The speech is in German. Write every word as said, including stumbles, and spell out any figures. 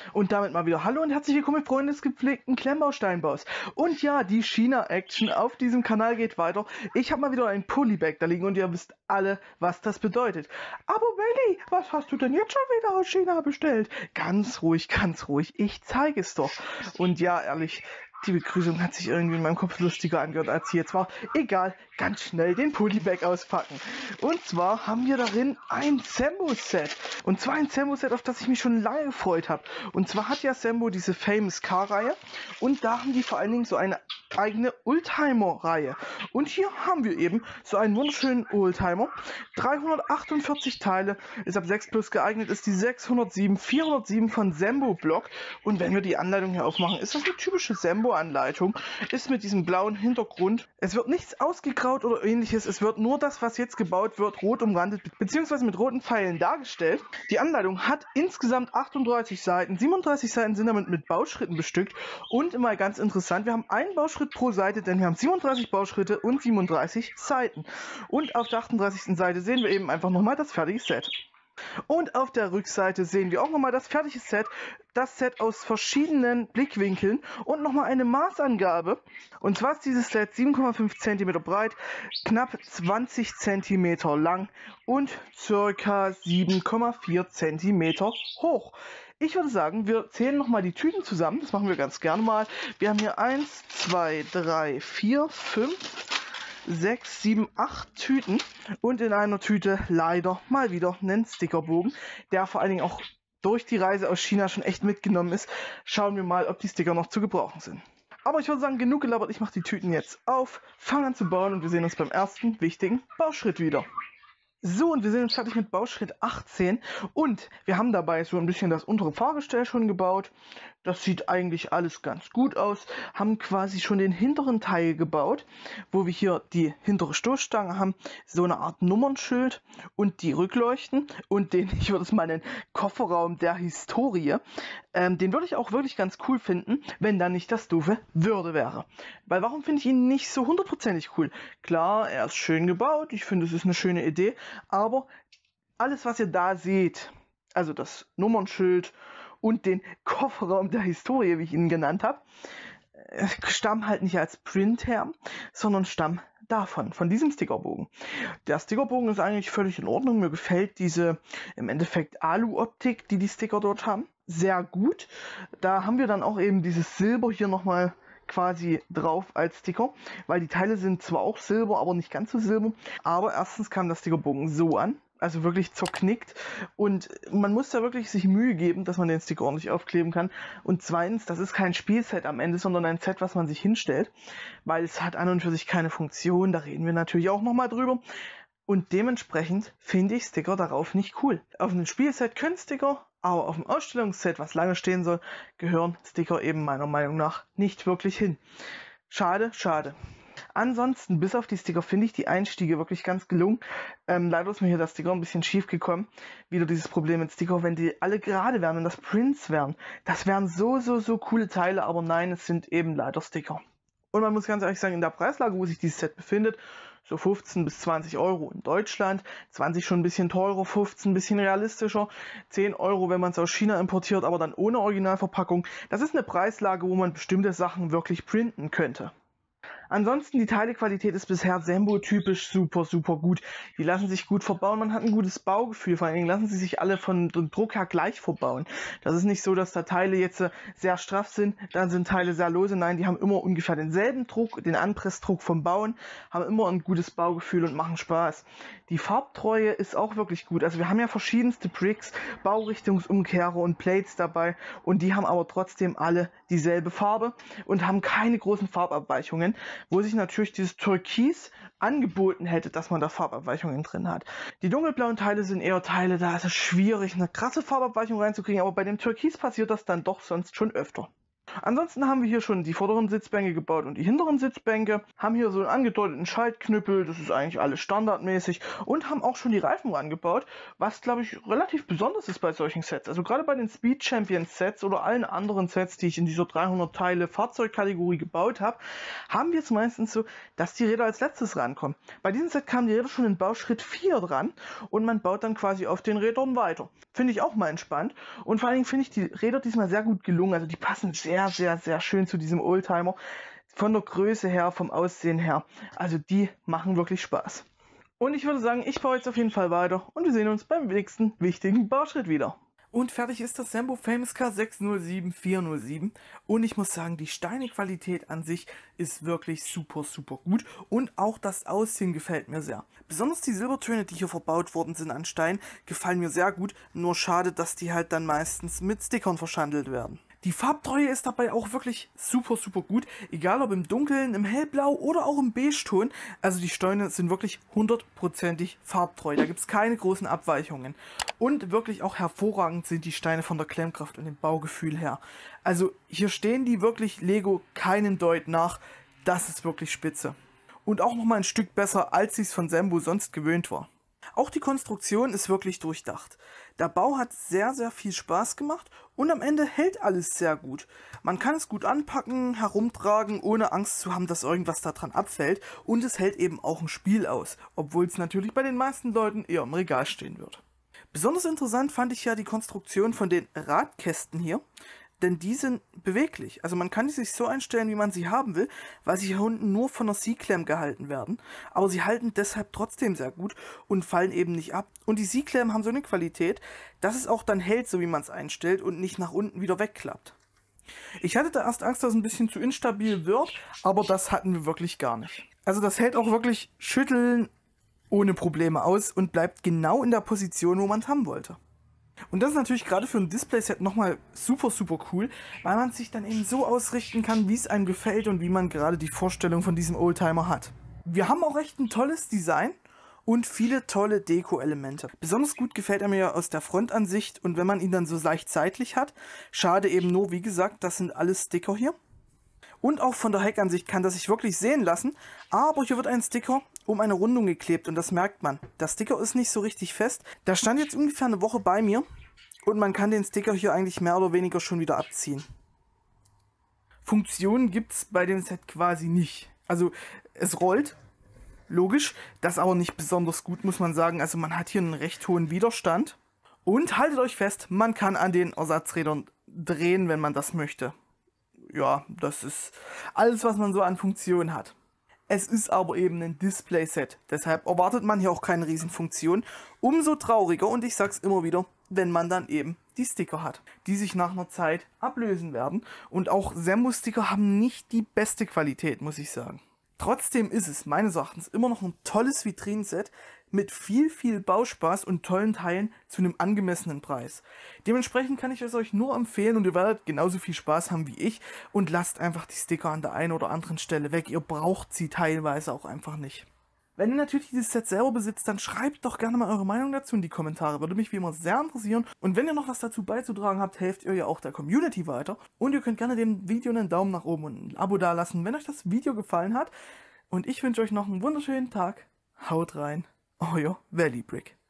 Und damit mal wieder hallo und herzlich willkommen, Freunde des gepflegten Klemmbausteinbaus. Und ja, die China-Action auf diesem Kanal geht weiter. Ich habe mal wieder ein Polybag da liegen und ihr wisst alle, was das bedeutet. Aber Willi, was hast du denn jetzt schon wieder aus China bestellt? Ganz ruhig, ganz ruhig, ich zeige es doch. Und ja, ehrlich, die Begrüßung hat sich irgendwie in meinem Kopf lustiger angehört, als sie jetzt war. Egal, ganz schnell den Polybag auspacken. Und zwar haben wir darin ein Sembo-Set. Und zwar ein Sembo-Set, auf das ich mich schon lange gefreut habe. Und zwar hat ja Sembo diese Famous Car-Reihe. Und da haben die vor allen Dingen so eine eigene Oldtimer-Reihe. Und hier haben wir eben so einen wunderschönen Oldtimer. dreihundertachtundvierzig Teile, ist ab sechs plus geeignet, ist die sechshundertsieben, vierhundertsieben von Sembo Block. Und wenn wir die Anleitung hier aufmachen, ist das eine typische Sembo-Anleitung. Ist mit diesem blauen Hintergrund. Es wird nichts ausgegraut oder ähnliches. Es wird nur das, was jetzt gebaut wird, rot umrandet, beziehungsweise mit roten Pfeilen dargestellt. Die Anleitung hat insgesamt achtunddreißig Seiten. siebenunddreißig Seiten sind damit mit Bauschritten bestückt. Und immer ganz interessant, wir haben einen Bauschritt pro Seite, denn wir haben siebenunddreißig Bauschritte und siebenunddreißig Seiten. Und auf der achtunddreißigsten Seite sehen wir eben einfach nochmal das fertige Set. Und auf der Rückseite sehen wir auch nochmal das fertige Set, das Set aus verschiedenen Blickwinkeln und nochmal eine Maßangabe. Und zwar ist dieses Set sieben Komma fünf Zentimeter breit, knapp zwanzig Zentimeter lang und ca. sieben Komma vier Zentimeter hoch. Ich würde sagen, wir zählen nochmal die Tüten zusammen, das machen wir ganz gerne mal. Wir haben hier eins, zwei, drei, vier, fünf, sechs, sieben, acht Tüten und in einer Tüte leider mal wieder einen Stickerbogen, der vor allen Dingen auch durch die Reise aus China schon echt mitgenommen ist. Schauen wir mal, ob die Sticker noch zu gebrauchen sind. Aber ich würde sagen, genug gelabert, ich mache die Tüten jetzt auf, fange an zu bauen und wir sehen uns beim ersten wichtigen Bauschritt wieder. So, und wir sind jetzt fertig mit Bauschritt achtzehn und wir haben dabei so ein bisschen das untere Fahrgestell schon gebaut. Das sieht eigentlich alles ganz gut aus. Haben quasi schon den hinteren Teil gebaut, wo wir hier die hintere Stoßstange haben, so eine Art Nummernschild und die Rückleuchten und den, ich würde es mal nennen, Kofferraum der Historie. Ähm, den würde ich auch wirklich ganz cool finden, wenn da nicht das doofe Würde wäre. Weil warum finde ich ihn nicht so hundertprozentig cool? Klar, er ist schön gebaut, ich finde, es ist eine schöne Idee, aber alles, was ihr da seht, also das Nummernschild und den Kofferraum der Historie, wie ich ihn genannt habe, stammen halt nicht als Print her, sondern stammen davon, von diesem Stickerbogen. Der Stickerbogen ist eigentlich völlig in Ordnung. Mir gefällt diese im Endeffekt Alu-Optik, die die Sticker dort haben, sehr gut. Da haben wir dann auch eben dieses Silber hier nochmal quasi drauf als Sticker, weil die Teile sind zwar auch Silber, aber nicht ganz so silber. Aber erstens kam der Stickerbogen so an, also wirklich zerknickt, und man muss da wirklich sich Mühe geben, dass man den Sticker ordentlich aufkleben kann. Und zweitens, das ist kein Spielset am Ende, sondern ein Set, was man sich hinstellt, weil es hat an und für sich keine Funktion, da reden wir natürlich auch nochmal drüber. Und dementsprechend finde ich Sticker darauf nicht cool. Auf einem Spielset können Sticker, aber auf dem Ausstellungsset, was lange stehen soll, gehören Sticker eben meiner Meinung nach nicht wirklich hin. Schade, schade. Ansonsten, bis auf die Sticker, finde ich die Einstiege wirklich ganz gelungen. Ähm, leider ist mir hier das Sticker ein bisschen schief gekommen. Wieder dieses Problem mit Sticker, wenn die alle gerade wären, wenn das Prints wären. Das wären so, so, so coole Teile, aber nein, es sind eben leider Sticker. Und man muss ganz ehrlich sagen, in der Preislage, wo sich dieses Set befindet, so fünfzehn bis zwanzig Euro in Deutschland, zwanzig schon ein bisschen teurer, fünfzehn ein bisschen realistischer, zehn Euro, wenn man es aus China importiert, aber dann ohne Originalverpackung. Das ist eine Preislage, wo man bestimmte Sachen wirklich printen könnte. Ansonsten, die Teilequalität ist bisher Sembo-typisch super, super gut. Die lassen sich gut verbauen, man hat ein gutes Baugefühl, vor allen Dingen lassen sie sich alle von dem Druck her gleich verbauen. Das ist nicht so, dass da Teile jetzt sehr straff sind, dann sind Teile sehr lose, nein, die haben immer ungefähr denselben Druck, den Anpressdruck vom Bauen, haben immer ein gutes Baugefühl und machen Spaß. Die Farbtreue ist auch wirklich gut, also wir haben ja verschiedenste Bricks, Baurichtungsumkehrer und Plates dabei und die haben aber trotzdem alle dieselbe Farbe und haben keine großen Farbabweichungen, wo sich natürlich dieses Türkis angeboten hätte, dass man da Farbabweichungen drin hat. Die dunkelblauen Teile sind eher Teile, da ist es schwierig, eine krasse Farbabweichung reinzukriegen, aber bei dem Türkis passiert das dann doch sonst schon öfter. Ansonsten haben wir hier schon die vorderen Sitzbänke gebaut und die hinteren Sitzbänke, haben hier so einen angedeuteten Schaltknüppel, das ist eigentlich alles standardmäßig, und haben auch schon die Reifen rangebaut, was glaube ich relativ besonders ist bei solchen Sets. Also gerade bei den Speed Champions Sets oder allen anderen Sets, die ich in dieser dreihundert Teile Fahrzeugkategorie gebaut habe, haben wir es meistens so, dass die Räder als letztes rankommen. Bei diesem Set kamen die Räder schon in Bauschritt vier dran und man baut dann quasi auf den Rädern weiter. finde ich auch mal entspannt. Und vor allen Dingen finde ich die Räder diesmal sehr gut gelungen. Also die passen sehr, sehr, sehr schön zu diesem Oldtimer. Von der Größe her, vom Aussehen her. Also die machen wirklich Spaß. Und ich würde sagen, ich fahre jetzt auf jeden Fall weiter und wir sehen uns beim nächsten wichtigen Bauschritt wieder. Und fertig ist das Sembo Famous Car sechs null sieben vier null sieben und ich muss sagen, die Steinequalität an sich ist wirklich super, super gut und auch das Aussehen gefällt mir sehr. Besonders die Silbertöne, die hier verbaut worden sind an Stein, gefallen mir sehr gut, nur schade, dass die halt dann meistens mit Stickern verschandelt werden. Die Farbtreue ist dabei auch wirklich super, super gut, egal ob im Dunkeln, im Hellblau oder auch im Beige-Ton. Also die Steine sind wirklich hundertprozentig farbtreu, da gibt es keine großen Abweichungen. Und wirklich auch hervorragend sind die Steine von der Klemmkraft und dem Baugefühl her. Also hier stehen die wirklich Lego keinen Deut nach, das ist wirklich spitze. Und auch nochmal ein Stück besser, als ich es von Sembo sonst gewöhnt war. Auch die Konstruktion ist wirklich durchdacht. Der Bau hat sehr, sehr viel Spaß gemacht und am Ende hält alles sehr gut. Man kann es gut anpacken, herumtragen, ohne Angst zu haben, dass irgendwas daran abfällt und es hält eben auch ein Spiel aus, obwohl es natürlich bei den meisten Leuten eher im Regal stehen wird. Besonders interessant fand ich ja die Konstruktion von den Radkästen hier. Denn die sind beweglich. Also man kann die sich so einstellen, wie man sie haben will, weil sie hier unten nur von der C-Clam gehalten werden. Aber sie halten deshalb trotzdem sehr gut und fallen eben nicht ab. Und die C-Clam haben so eine Qualität, dass es auch dann hält, so wie man es einstellt und nicht nach unten wieder wegklappt. Ich hatte da erst Angst, dass es ein bisschen zu instabil wird, aber das hatten wir wirklich gar nicht. Also das hält auch wirklich schütteln ohne Probleme aus und bleibt genau in der Position, wo man es haben wollte. Und das ist natürlich gerade für ein Displayset nochmal super, super cool, weil man sich dann eben so ausrichten kann, wie es einem gefällt und wie man gerade die Vorstellung von diesem Oldtimer hat. Wir haben auch echt ein tolles Design und viele tolle Deko-Elemente. Besonders gut gefällt er mir aus der Frontansicht und wenn man ihn dann so leicht seitlich hat. Schade eben nur, wie gesagt, das sind alles Sticker hier. Und auch von der Heckansicht kann das sich wirklich sehen lassen, aber hier wird ein Sticker um eine Rundung geklebt und das merkt man. Der Sticker ist nicht so richtig fest. Der stand jetzt ungefähr eine Woche bei mir und man kann den Sticker hier eigentlich mehr oder weniger schon wieder abziehen. Funktionen gibt es bei dem Set quasi nicht. Also es rollt, logisch, das aber nicht besonders gut, muss man sagen. Also man hat hier einen recht hohen Widerstand. Und haltet euch fest, man kann an den Ersatzrädern drehen, wenn man das möchte. Ja, das ist alles, was man so an Funktionen hat. Es ist aber eben ein Display-Set, deshalb erwartet man hier auch keine Riesenfunktion. Umso trauriger, und ich sag's immer wieder, wenn man dann eben die Sticker hat, die sich nach einer Zeit ablösen werden. Und auch Sembo-Sticker haben nicht die beste Qualität, muss ich sagen. Trotzdem ist es meines Erachtens immer noch ein tolles Vitrinenset mit viel, viel Bauspaß und tollen Teilen zu einem angemessenen Preis. Dementsprechend kann ich es euch nur empfehlen und ihr werdet genauso viel Spaß haben wie ich und lasst einfach die Sticker an der einen oder anderen Stelle weg. Ihr braucht sie teilweise auch einfach nicht. Wenn ihr natürlich dieses Set selber besitzt, dann schreibt doch gerne mal eure Meinung dazu in die Kommentare. Würde mich wie immer sehr interessieren. Und wenn ihr noch was dazu beizutragen habt, helft ihr ja auch der Community weiter. Und ihr könnt gerne dem Video einen Daumen nach oben und ein Abo dalassen, wenn euch das Video gefallen hat. Und ich wünsche euch noch einen wunderschönen Tag. Haut rein. Euer Valley Brick.